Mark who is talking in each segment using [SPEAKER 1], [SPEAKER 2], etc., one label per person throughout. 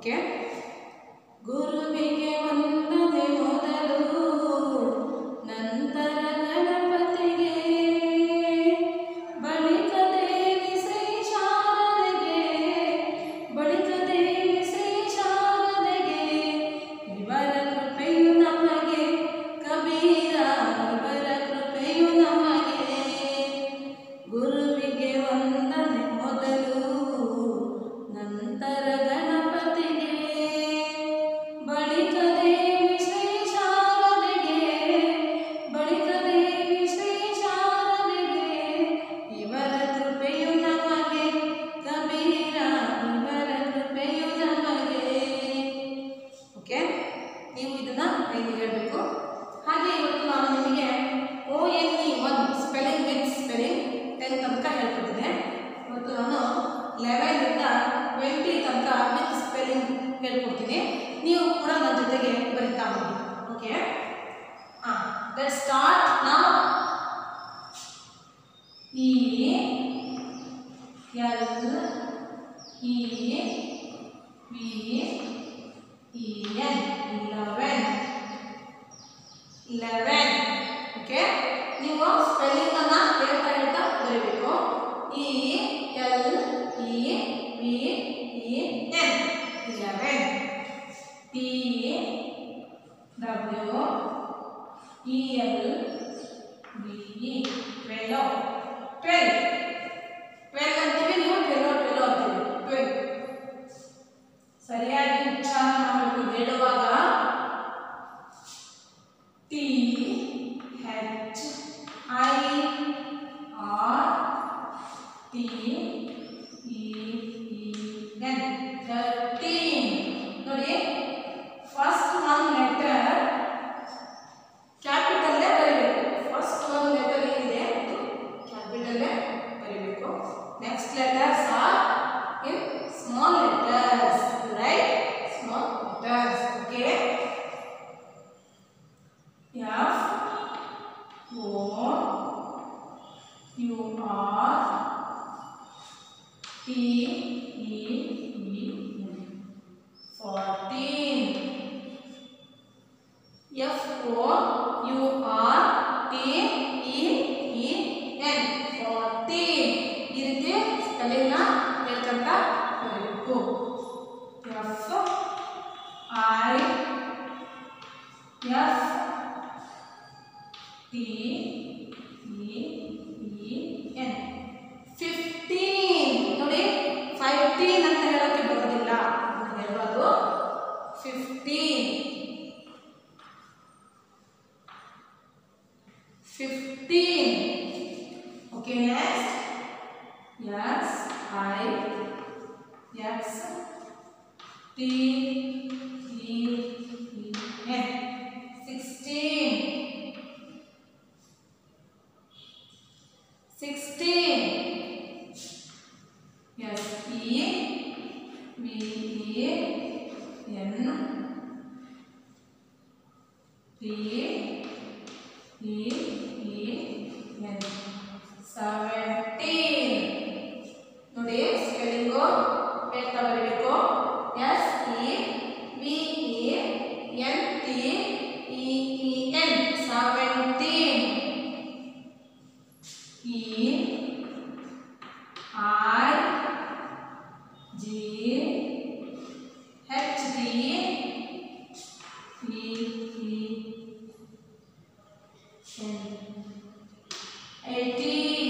[SPEAKER 1] Okay. ಗುರುವಿಗೆ ವಂದನೆ ಮೊದಲು, ನಂತರ ಗಣಪತಿಗೆ, ಬಳಿಕ ದೇವಿ ಶ್ರೀ ಶಾರದೆಗೆ, ಬಳಿಕ ದೇವಿ ಶ್ರೀ ಶಾರದೆಗೆ, ಇವರ ಕೃಪೆಯು ನಮಗೆ ಕಬೀರ, ಇವರ ಕೃಪೆಯು ನಮಗೆ. ಗುರುವಿಗೆ ವಂದನೆ ಮೊದಲು, ನಂತರ ಗಣಪತಿಗೆ, ಬಳಿಕ ದೇವಿ ಶ್ರೀ ಶಾರದೆಗೆ, ಬಳಿಕ ದೇವಿ ಶ್ರೀ ಶಾರದೆಗೆ, ಇವರ ಕೃಪೆಯು ನಮಗೆ ಕಬೀರ, ಇವರ ಕೃಪೆಯು ನಮಗೆ. ಓಕೆ, ನೀವು ಇದನ್ನ ಇಲ್ಲಿ ಹೇಳಬೇಕು. ಹಾಗೆ ಇವತ್ತು ನಾನು ನಿಮಗೆ ONE1 ಸ್ಪೆಲ್ಲಿಂಗ್ ವಿತ್ ಸ್ಪೆಲ್ಲಿಂಗ್ 10 ತನಕ ಹೇಳ್ಕೊಟ್ಟಿದ್ದೆ. ಇವತ್ತು ನಾನು 11 ಇಂದ 20 ತನಕ ವಿತ್ ಸ್ಪೆಲ್ಲಿಂಗ್ ಹೇಳ್ಕೊಡ್ತೀನಿ. ನೀವು ಕೂಡ ನನ್ನ ಜೊತೆಗೆ ಬರಿತಾ ಹೋಗಿ. Okay, let's start now. E L E V E N 11. Okay, ನೀವು ಸ್ಪೆಲ್ಲಿಂಗ್ ಅನ್ನ ಹೇಳ್ತಾ ಹೇಳ್ತಾ ಬರೀಬೇಕು. E L E V E N 11. T W E L V E 12. 12 ಅಂತೀವಿ, ನೀವು 12 ಅಂತೀವಿ. 12 ಸರಿಯಾಗಿ ಉಚ್ಚಾರ ಮಾಡಬೇಕು. ಹೇಳುವಾಗ T H I R T E N 13. ನೋಡಿ, ಫಸ್ಟ್ ಒನ್ ಲೆಟರ್ ಕ್ಯಾಪಿಟಲ್ ಬರೀಬೇಕು. ಫಸ್ಟ್ ಒನ್ ಲೆಟರ್ ಏನಿದೆ ಅದು ಕ್ಯಾಪಿಟಲ್ ಬರೀಬೇಕು. Next letters are in small letters, right? Small letters. Okay, F O U R T E E N 14. F O U R T E E N 14. ಈ ರೀತಿ spelling ನ ಹೇಳ್ಕೊಂತ ಬರಬೇಕು. F I F T E E N 15. ನೋಡಿ, 15 ಅಂತ ಹೇಳೋಕೆ ಬರೋದಿಲ್ಲ, ಹೇಳೋದು 15. 15. Okay, next S I X T E E N 16. 16. S E V E N T E E N 17. ನೋಡಿ, ಸ್ಪೆಲ್ಲಿಂಗು ಹೇಳ್ತಾ ಬರಬೇಕು. S E V E N T E E N 17. E I G H T E E N 18.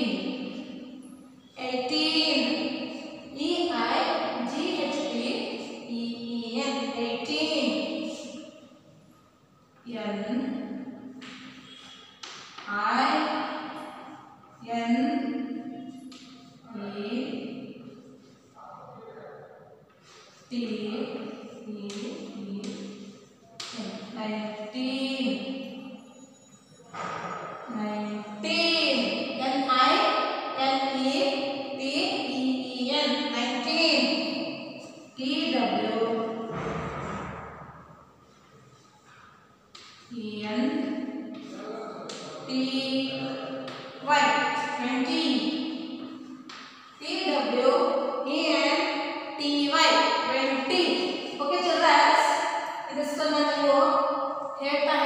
[SPEAKER 1] 18. E I G H T E E N 18. N I N E T E E N 19. 19. N I N E T E E N 19. T W E N T Y 20. T W E N T Y 20. Okay. ಹೇಳ್ತಾ